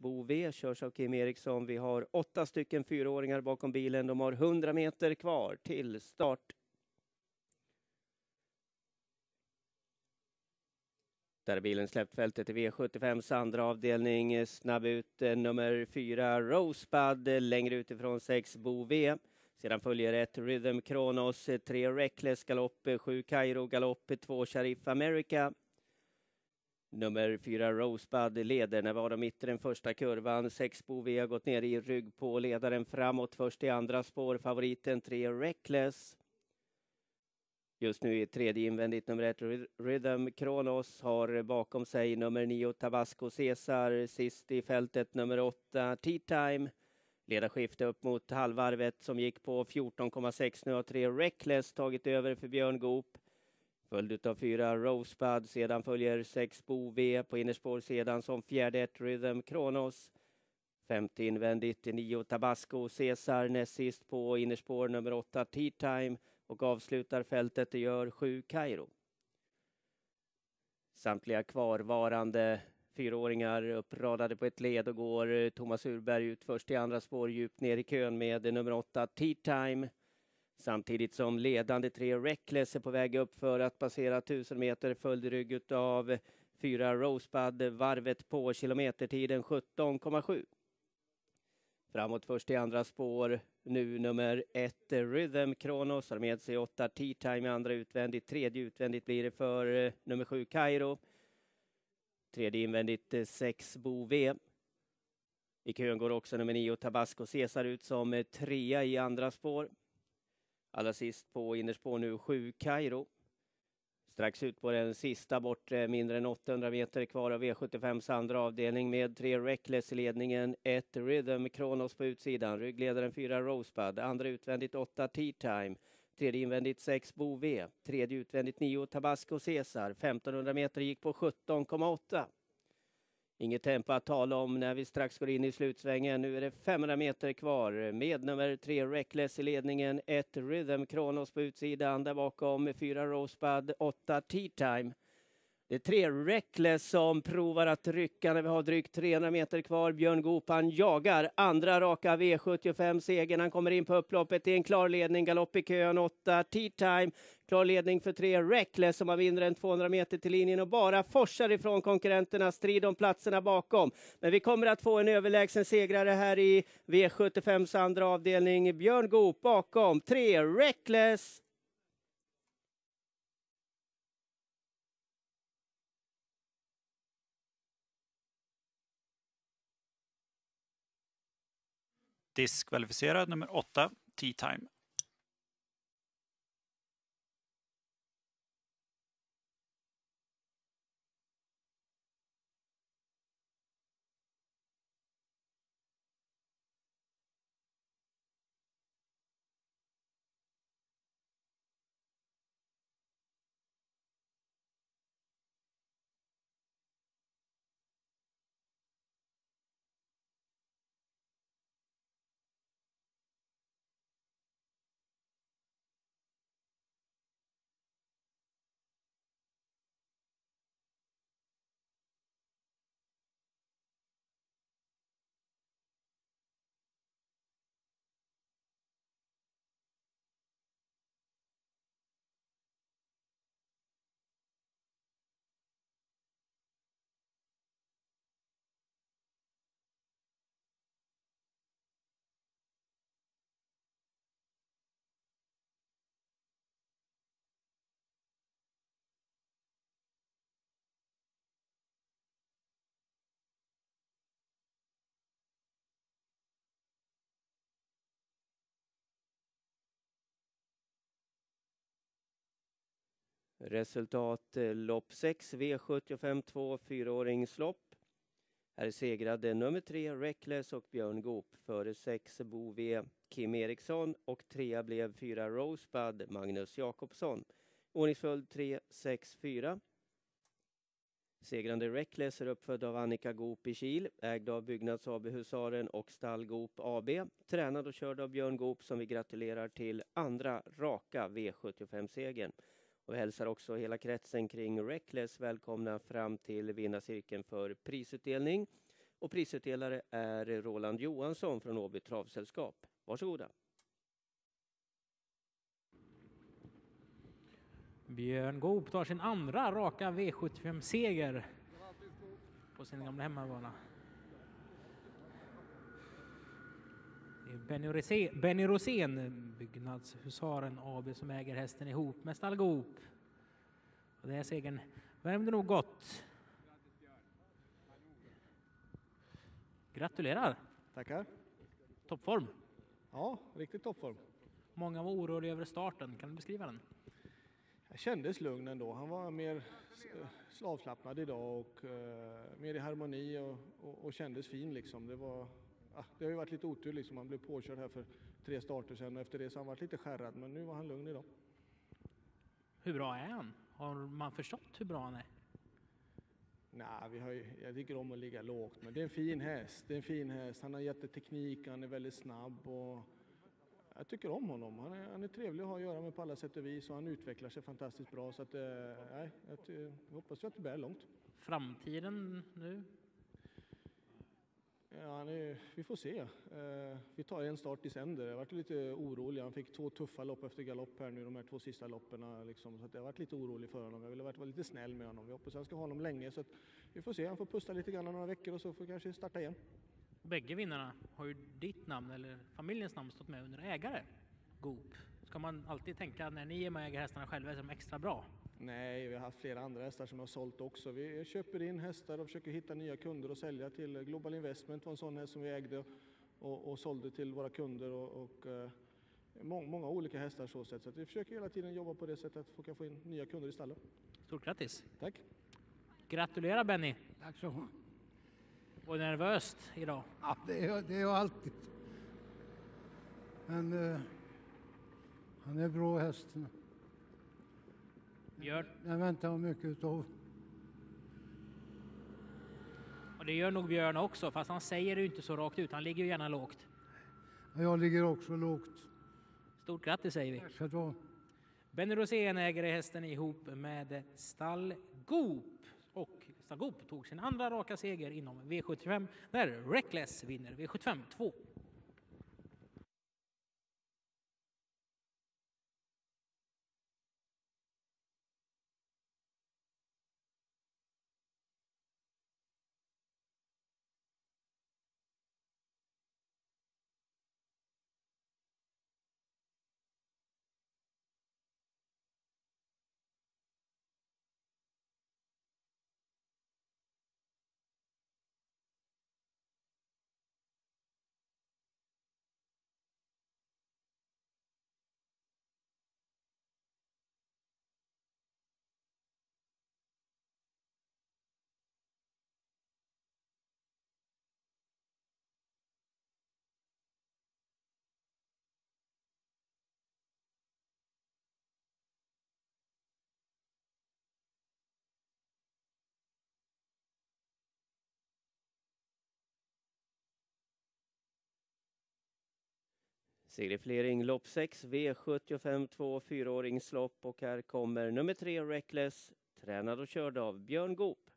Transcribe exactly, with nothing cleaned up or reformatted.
Bo V körs av Kim Eriksson. Vi har åtta stycken fyraåringar bakom bilen. De har hundra meter kvar till start. Där bilen släppt fältet i V sjuttiofems andra avdelning. Snabb ut nummer fyra Rosebud. Längre utifrån sex Bo V. Sedan följer ett Rhythm Kronos, tre Reckless galopp, sju Cairo galopp, två Sharif America. Nummer fyra Rosebud leder när var de mitt i den första kurvan. sex Bo V har gått ner i rygg på ledaren framåt. Först i andra spår favoriten tre Reckless. Just nu i tredje invändigt nummer ett Rhythm Kronos har bakom sig nummer nio Tabasco Cesar. Sist i fältet nummer åtta Tea Time. Ledarskifte upp mot halvvarvet som gick på fjorton komma sex. Nu har tre Reckless tagit över för Björn Goop. Följd av fyra Rosebud. Sedan följer sex Bo V på innerspår sedan som fjärde ett Rhythm Kronos. Femte invändigt nio Tabasco Cesar. Näst sist på innerspår nummer åtta Tea Time. Och avslutar fältet det gör sju Cairo. Samtliga kvarvarande fyraåringar uppradade på ett led och går Thomas Urberg ut först i andra spår djupt ner i kön med nummer åtta Tea Time. Samtidigt som ledande tre Reckless är på väg upp för att passera tusen meter följd rygg av fyra Rosebud. Varvet på kilometertiden sjutton komma sju. Framåt först i andra spår nu nummer ett Rhythm Kronos har med sig åtta Tea Time i andra utvändigt. Tredje utvändigt blir det för nummer sju Cairo. Tredje invändigt sex Bo V. I kön går också nummer nio Tabasco Cesar ut som trea i andra spår. Allra sist på innerspår nu sju Cairo. Strax ut på den sista bort mindre än åttahundra meter kvar av V sjuttiofems andra avdelning med tre Reckless i ledningen. Ett Rhythm Kronos på utsidan. Ryggledaren fyra Rosebud. Andra utvändigt åtta Tea Time. Tredje invändigt sex Bo V. Tredje utvändigt nio Tabasco Cesar. femtonhundra meter gick på sjutton komma åtta. Inget tempo att tala om när vi strax går in i slutsvängen. Nu är det femhundra meter kvar med nummer tre Reckless i ledningen. Ett Rhythm Kronos på utsidan. Där bakom fyra Rosebud, åtta Tea Time. Det är tre Reckless som provar att rycka när vi har drygt trehundra meter kvar. Björn Goop han jagar andra raka V sjuttiofem-segern. Han kommer in på upploppet i en klar ledning. Galopp i kön, åtta Tea Time. Klar ledning för tre Reckless som har mindre än tvåhundra meter till linjen och bara forsar ifrån konkurrenterna. Strid om platserna bakom. Men vi kommer att få en överlägsen segrare här i V sjuttiofems andra avdelning. Björn Goop bakom tre Reckless. Diskvalificerad nummer åtta, Tea Time. Resultat lopp sex V sjuttiofem två fyraåringslopp. Här segrade nummer tre Reckless och Björn Goop. Före sex Bo V Kim Eriksson och trea blev fyra Rosebud Magnus Jakobsson. Ordningsföljd tre sex fyra. Segrande Reckless är uppfödd av Annika Goop i Kil, ägd av Byggnads A B Husaren och Stall Goop A B. Tränad och körd av Björn Goop som vi gratulerar till andra raka V sjuttiofem-segern. Och vi hälsar också hela kretsen kring Reckless välkomna fram till vinnarcirkeln för prisutdelning. Och prisutdelare är Roland Johansson från Åby Travsällskap. Varsågoda. Björn Goop tar sin andra raka V sjuttiofem-seger på sin gamla hemmabana. Det är Benny, Rosé, Benny Rosén, Byggnadshusaren A B, som äger hästen ihop med Stall Goop. Och det är segern värmde nog gott. Gratulerar. Tackar. Toppform. Ja, riktigt toppform. Många var oroliga över starten. Kan du beskriva den? Jag kändes lugn ändå. Han var mer slavslappnad idag och uh, mer i harmoni och, och, och kändes fin liksom. Det var, ah, det har ju varit lite otur liksom. Han blev påkörd här för tre starter sedan och efter det så har han varit lite skärrad, men nu var han lugn idag. Hur bra är han? Har man förstått hur bra han är? Nej, vi har ju, jag tycker om att ligga lågt, men det är en fin häst. Det är en fin häst. Han har jätteteknik, han är väldigt snabb och jag tycker om honom. Han är, han är trevlig att ha att göra med på alla sätt och vis och han utvecklar sig fantastiskt bra. Så att, eh, nej, jag, jag hoppas att det bär långt. Framtiden nu? Ja, han är, vi får se. Eh, vi tar en start i sänder. Jag varit lite orolig. Han fick två tuffa lopp efter galopp här nu, de här två sista lopperna. Liksom, så att jag har varit lite orolig för honom. Jag ville vara lite snäll med honom. Vi hoppas att han ska ha honom länge. Så att vi får se. Han får pusta lite grann några veckor och så får kanske starta igen. Bägge vinnarna har ju ditt namn eller familjens namn stått med under ägare. Goop. Ska man alltid tänka när ni är med och äger hästarna själva är de extra bra? Nej, vi har haft flera andra hästar som har sålt också. Vi köper in hästar och försöker hitta nya kunder och sälja till. Global Investment var en sån häst som vi ägde och, och sålde till våra kunder och, och eh, må, många olika hästar så sätt. Så att vi försöker hela tiden jobba på det sättet att få, få in nya kunder i stallet. Stort grattis! Tack! Gratulerar Benny! Tack så mycket. Och nervöst idag? Ja, det är, det är jag alltid. Men eh, han är bra hästen. Björn. Den väntar jag mycket utav. Och det gör nog Björn också, fast han säger det ju inte så rakt ut. Han ligger ju gärna lågt. Jag ligger också lågt. Stort grattis säger vi. Tack ska du ha. Benny Rosén äger hästen ihop med Stall Goop. Och Stall Goop tog sin andra raka seger inom V sjuttiofem där Reckless vinner V sjuttiofem två. Serieflering lopp sex, V sjuttiofem två, fyraåringslopp och här kommer nummer tre Reckless, tränad och körd av Björn Goop.